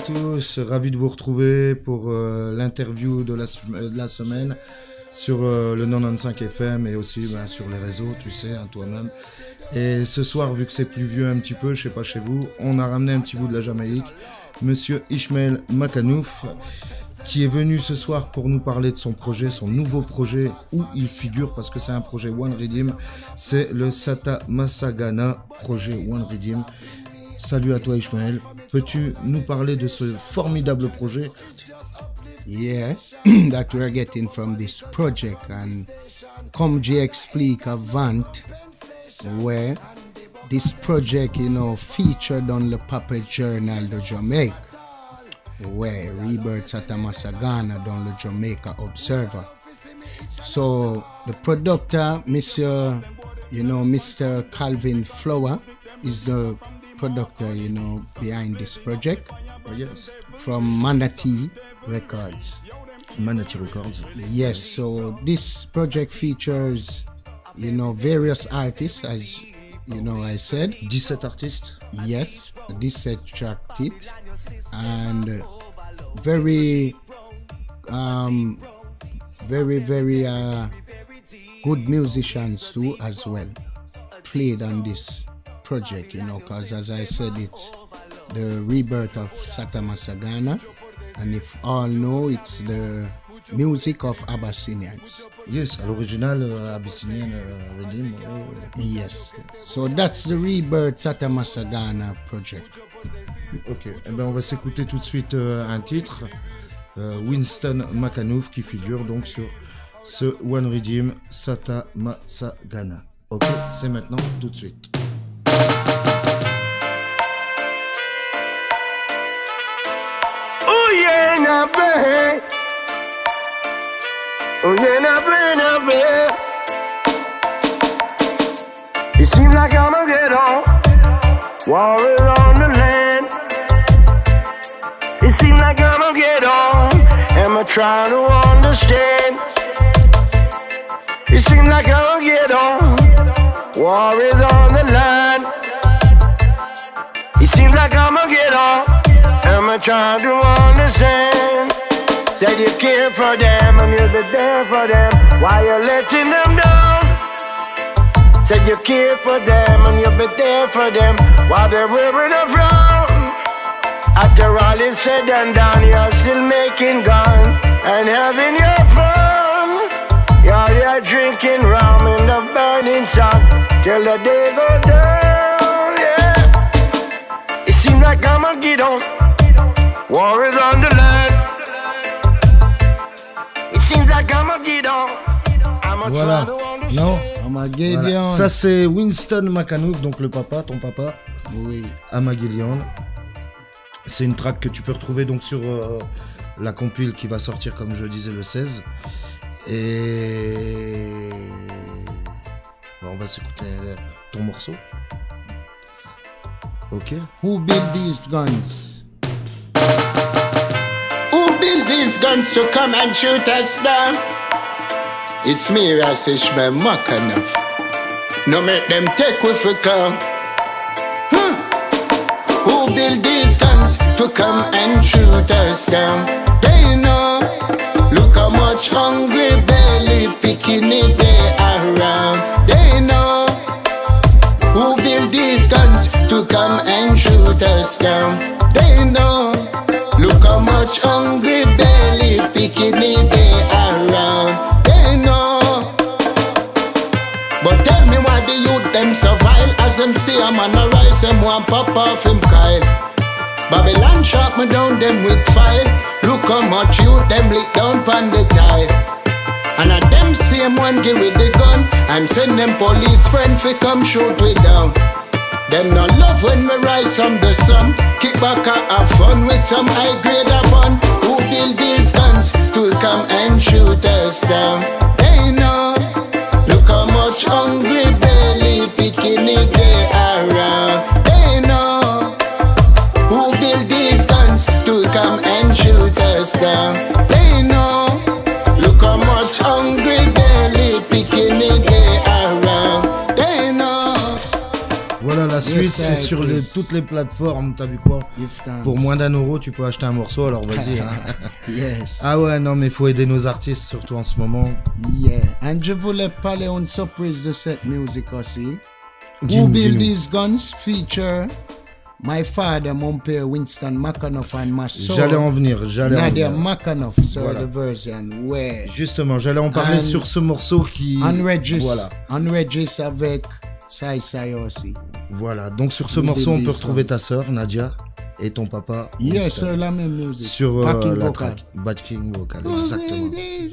tous, ravi de vous retrouver pour l'interview de la semaine sur le 95 FM et aussi sur les réseaux, tu sais, hein, toi-même. Et ce soir, vu que c'est pluvieux un petit peu, je sais pas chez vous, on a ramené un petit bout de la Jamaïque, Monsieur Ishmael Makanouf, qui est venu ce soir pour nous parler de son projet, son nouveau projet où il figure, parce que c'est un projet One Redeem, c'est le Sata Massagana projet One Redeem. Salut à toi Ishmael, peux-tu nous parler de ce formidable projet? Yeah, that we're getting from this project, and comme j'ai expliqué avant, where this project, you know, featured on the Puppet Journal de Jamaica, where Rebirth Sata Massagana dans le Jamaica Observer. So the producer, Mr. Calvin Flower, is the producer, you know, behind this project. Oh, yes. From Manatee Records. Manatee Records. Yes, so this project features, you know, various artists, as you know, I said. 17 artistes. Yes, 17 tracked it, and very good musicians too as well played on this project, you know, because as I said, it's the rebirth of Sata Massagana, and if all know, it's the music of Abyssinians. Yes, à l'original Abyssinian Redeem. Yes, so that's the rebirth Sata Massagana project. Ok, eh ben on va s'écouter tout de suite un titre, Winston Makanouf, qui figure donc sur ce One Redeem Sata Massagana. Ok, c'est maintenant tout de suite. Oh yeah, na play. Oh yeah, na play. It seems like I'm a ghetto, war is on the land. It seems like I'm a ghetto, am I trying to understand? It seems like I'm a ghetto, war is on the line. It seems like I'm a ghetto, am I trying to understand? Said you care for them and you'll be there for them, why you letting them down? Said you care for them and you'll be there for them, while they're wearing a frown. After all is said and done, you're still making gun and having your fun. You're drinking rum in the burning sun till the day go down, yeah. It seems like I'm a ghetto, war is on the land. It seems like I'm a ghetto, I'm a Voilà, non Amagelion. Voilà. Ça c'est Winston Makanouf, donc le papa, ton papa. Oui. Amagelion. C'est une track que tu peux retrouver donc sur la compile qui va sortir, comme je disais, le 16. Et bon, on va s'écouter ton morceau. Ok. Who built these guns? Who built these guns to come and shoot us down? It's me, Ishmael Makanouf. No make them take with a clown. Who built these guns to come and shoot us down? They know. Look how much hungry belly picking it they around. They know. Who built these guns to come and shoot us down? They know. Look how much hungry belly picking it they around. They know. But tell me why the youth them survive. As them see a man a rise, them want pop off him Kyle. Babylon shot me down them with fire. Look how much youth them lick down pon the tide. And a them same one give with the gun and send them police friend fi come shoot we down. Them no love when we rise from the slum. Kick back and have fun with some high grade of fun. Who build these guns to come and shoot us down? They know. Look how much hungry belly picking it they around. They know. Who build these guns to come and shoot us down? They know. Look how much hungry belly picking it they around. They know. Voilà la suite suite, Yes, c'est sur Chris. toutes les plateformes. T'as vu quoi? Give thanks. Pour moins d'1 €, tu peux acheter un morceau, alors vas-y. Hein. Yes. Ah ouais, non, mais il faut aider nos artistes, surtout en ce moment. Yeah. And je voulais parler une surprise de cette musique aussi. Who Dis-nous, Build dis-nous. These Guns feature my father, mon père Winston McAnuff and my soul. J'allais en venir. Nadia McAnuff, so Voilà. the version where Justement, j'allais en parler And- sur ce morceau qui... Unregistered, Voilà. Unregistered avec Sai Sai aussi. Voilà, donc sur ce Who morceau, on Build peut These retrouver Guns. ta sœur, Nadia, et ton papa. Yes, Winston. c'est la même musique. Sur Backing la vocal. track. Backing vocal, exactement.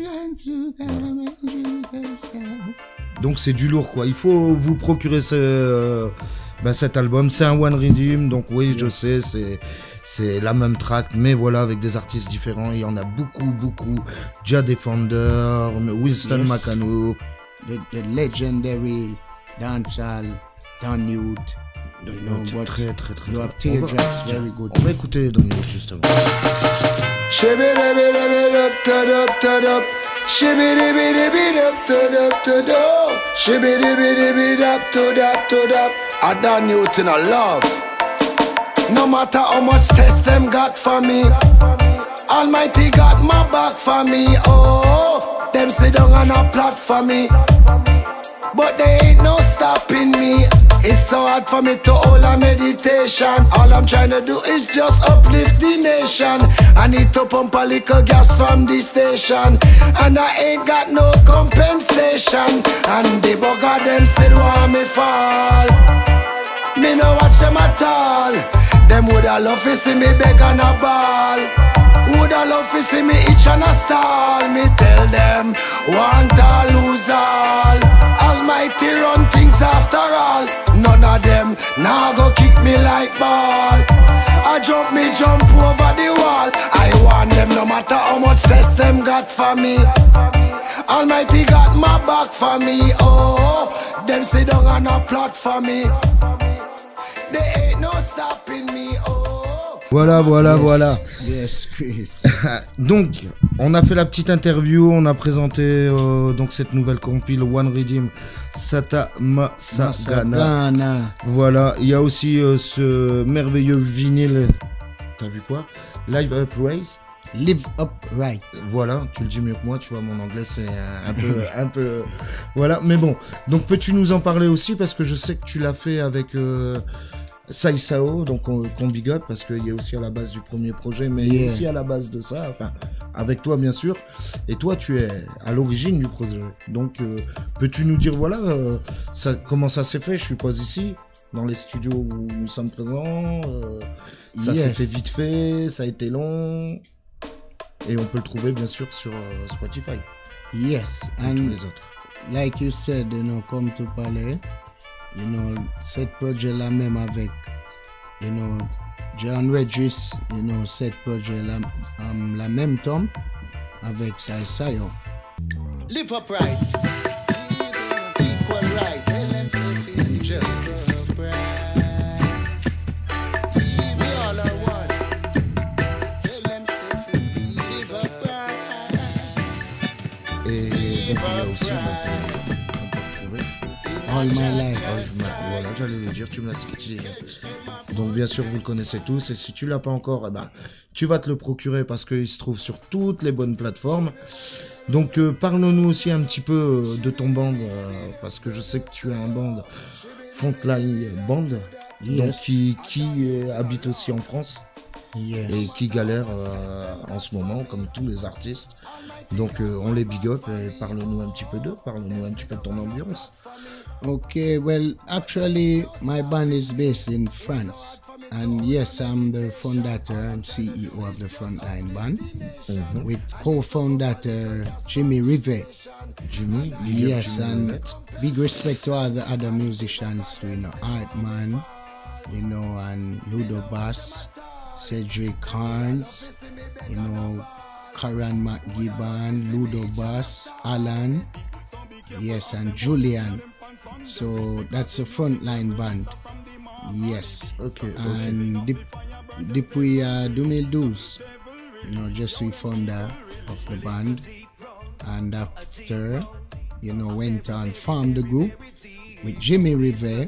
Donc c'est du lourd, quoi. Il faut vous procurer cet album. C'est un One Redeem, donc oui, je sais, c'est la même track, mais voilà, avec des artistes différents. Il y en a beaucoup. Jah Defender, Winston Yes. McAnuff. The legendary dancehall, Don Youth. You know, but Très. you have On teardrops, va- very good. On va écouter les Don Youth, justement. Shibidi-bidi-bidi-up-to-dup-to-dup. Shibidi-bidi-bidi-up-to-dup-to-dup. Shibidi-bidi-bidi-up-to-dup-to-dup. I done you to no love. No matter how much test them got for me, Almighty got my back for me. Oh, them sit down on a plot for me, but they ain't no stopping me. It's so hard for me to hold a meditation. All I'm trying to do is just uplift the nation. I need to pump a little gas from the station, and I ain't got no compensation. And the bugger them still want me fall. Me no watch them at all. Them woulda love to see me beg and a ball. Woulda love to see me itch and a stall. Me tell them, want or lose all. Almighty run things after all. None of them now go kick me like ball. I jump over the wall. I want them no matter how much test them got for me. Almighty got my back for me. Oh, them sit down on a plot for me. There ain't no stopping me. Oh. Voilà. Yes, Chris. Donc, on a fait la petite interview, on a présenté donc cette nouvelle compile One Redeem Sata Masagana. Masagana. Voilà, il y a aussi ce merveilleux vinyle. T'as vu quoi? Live Upraise. Live upright. Voilà, tu le dis mieux que moi, tu vois, mon anglais c'est un peu, voilà, mais bon. Donc peux-tu nous en parler aussi, parce que je sais que tu l'as fait avec Sai Sao, donc qu'on big up, parce qu'il est aussi à la base du premier projet, mais il est aussi à la base de ça, enfin, avec toi bien sûr, et toi tu es à l'origine du projet. Donc peux-tu nous dire, voilà, comment ça s'est fait? Je suis pas ici, dans les studios où nous sommes présents, ça s'est fait vite fait, ça a été long... Et on peut le trouver bien sûr sur Spotify. Yes, Et and tous les autres. like you said, you know, comme tu parlais, you know, cette projet là même avec, you know, John Regis, you know, cette projet là, la même temps avec Sai Sayo. Live upright. Equal rights. Justice. We all are one. Tell them say live upright. Et donc il y a aussi, on peut retrouver. All My Life. Voilà, j'allais le dire, tu me l'as cité. Donc bien sûr vous le connaissez tous, et si tu l'as pas encore, eh ben, tu vas te le procurer parce qu'il se trouve sur toutes les bonnes plateformes. Donc parle-nous aussi un petit peu de ton band, parce que je sais que tu as un band, Frontline Band, donc qui habite aussi en France. Yes. Et qui galère en ce moment, comme tous les artistes. Donc on les big up, et parle-nous un petit peu d'eux, parle-nous un petit peu de ton ambiance. Okay, well, actually, my band is based in France. And yes, I'm the founder and CEO of the Frontline Band, with co-founder Jimmy Rivet. Jimmy, Yes, Jimmy and Rivet. big respect to all the other musicians too, you know, Artman, you know, and Ludo Bass, Cedric Carnes, you know, Karan McGibbon, Ludo Bass, Alan, yes, and Julian. So that's a Frontline Band. Yes. Okay. And depuis 2012, you know, je suis founder of the band, and after, you know, went on formed the group with Jimmy Rivet,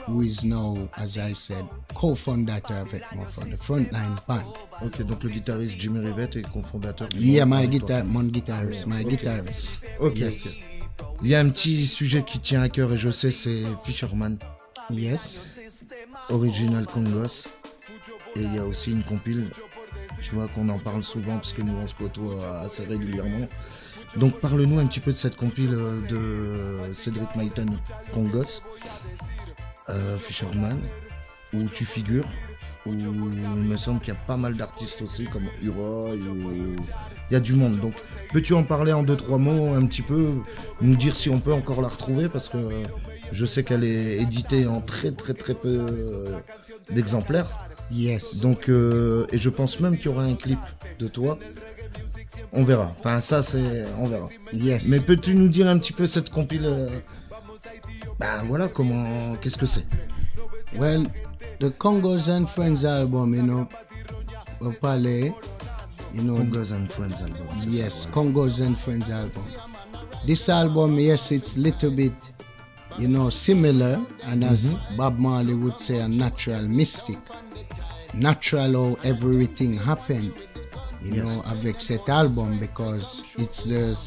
who is now, as I said, co-fondator avec moi for the Frontline Band. Ok, donc le guitariste Jimmy Rivette est cofondateur du Yeah, groupe my avec toi. guitarist, my Ok. guitarist. Ok, Yes. ok. Il y a un petit sujet qui tient à cœur et je sais, c'est Fisherman, Yes. Original Congos. Et il y a aussi une compile, tu vois, qu'on en parle souvent parce que nous on se côtoie assez régulièrement. Donc parle-nous un petit peu de cette compile de Cédric Maïtan Congos, Fisherman, où tu figures, où il me semble qu'il y a pas mal d'artistes aussi comme Uroy, ou il y a du monde. Donc peux-tu en parler en 2-3 mots un petit peu, nous dire si on peut encore la retrouver parce que je sais qu'elle est éditée en très peu d'exemplaires. Yes. Donc et je pense même qu'il y aura un clip de toi. On verra. Enfin ça c'est on verra. Yes. Mais peux-tu nous dire un petit peu cette compile ben voilà comment qu'est-ce que c'est? Well, the Congos and Friends album, you know, on parlait, you know, Congos and Friends album. c'est yes, ça, voilà. Congos and Friends album. This album, yes, it's little bit, you know, similar, and as Bob Marley would say, a natural mystic. Natural how everything happened, you know, avec cet album, because it's the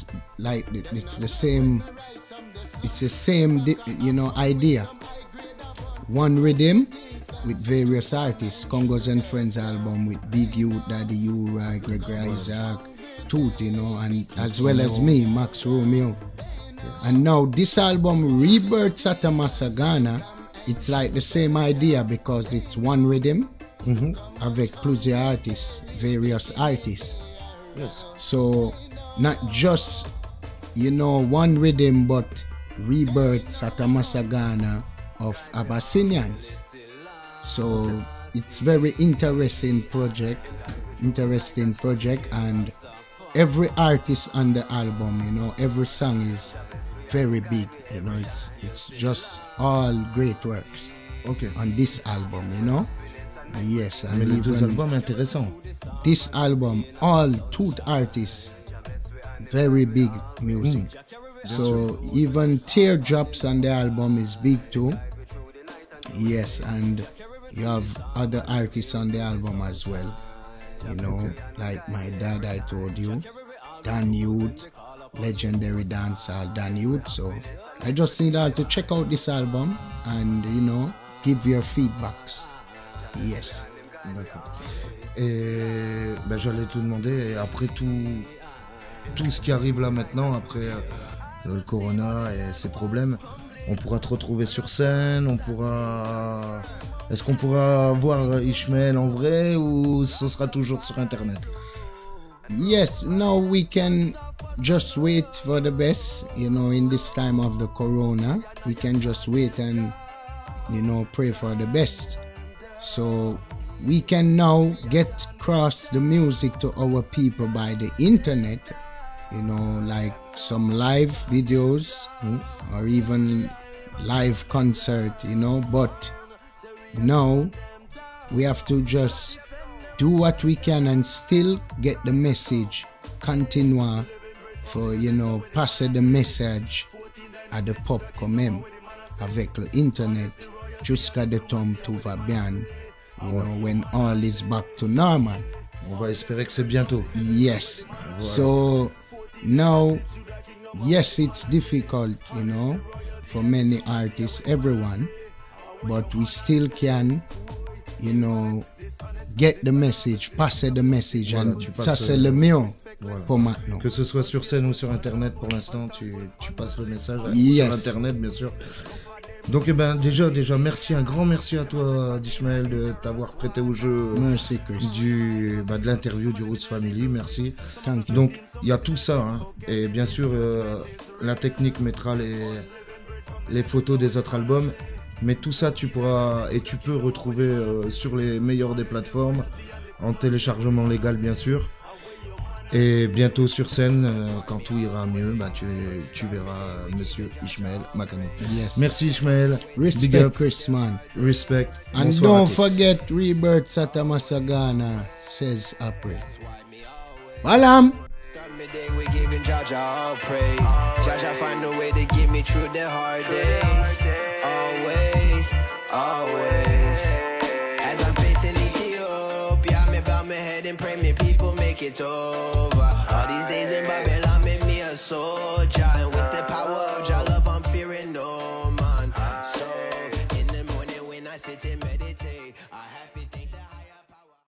same, you know, idea. One rhythm with various artists. Congos and Friends album with Big U, Daddy U, Gregory Isaac, Toot, you know, and as well as me, Max Romeo. And now this album, Rebirth Satamasagana, it's like the same idea because it's one rhythm avec plusieurs artists, various artists. Yes. So not just, you know, one rhythm, but Rebirth Satamasagana of Abyssinians. So it's very interesting project, and every artist on the album, you know, every song is very big, you know, it's just all great works Ok. on this album, you know. Yes, and Mais les deux even albums intéressants. this album, all two artists, very big music. So even Teardrops on the album is big too. Yes, and you have other artists on the album as well. You know, like my dad, I told you, Dan Youth, legendary dancehall Dan Youth. So I just need all to check out this album and, you know, give your feedbacks. Yes. D'accord. Et ben, j'allais te demander, et après tout ce qui arrive là maintenant, après le corona et ses problèmes, on pourra te retrouver sur scène, est-ce qu'on pourra voir Ishmael en vrai ou ce sera toujours sur internet? Yes, now we can just wait for the best, you know, in this time of the corona. We can just wait and, you know, pray for the best. So we can now get across the music to our people by the internet, you know, like some live videos or even live concert, you know, but now we have to just do what we can and still get the message, continue for, you know, passer the message à the pop quand même avec l'internet jusqu'à the temps tout va bien, you know, when all is back to normal. On va espérer que c'est bientôt. Yes. So now, yes, it's difficult, you know, for many artists, everyone, but we still can, you know, get the message, passer the message, Voilà, and tu ça passes, c'est le mieux voilà. pour maintenant. Que ce soit sur scène ou sur internet, pour l'instant, tu passes le message Yes. sur internet, bien sûr. Donc, eh ben, déjà, merci, un grand merci à toi, Ishmael, de t'avoir prêté au jeu Merci, Chris. de l'interview du Roots Family, merci. Thank you. Donc, il y a tout ça, hein. Et bien sûr, la technique mettra les photos des autres albums, mais tout ça, tu pourras et tu peux retrouver sur les meilleures des plateformes, en téléchargement légal, bien sûr. Et bientôt sur scène, quand tout ira mieux, bah, tu verras Monsieur Ishmael Makano. Yes. Merci Ishmael. Big Respect, up. Chris, man. Respect. And Bonsoir à don't tous. forget Rebirth Satamasagana, says April. Balam! Start my day with giving Jaja all praise. Jaja find a way to get me through the hard days. Always always. As I'm facing Ethiopia, me bow my head and pray me people make it over. All these days in Babylon made me a soldier, and with the power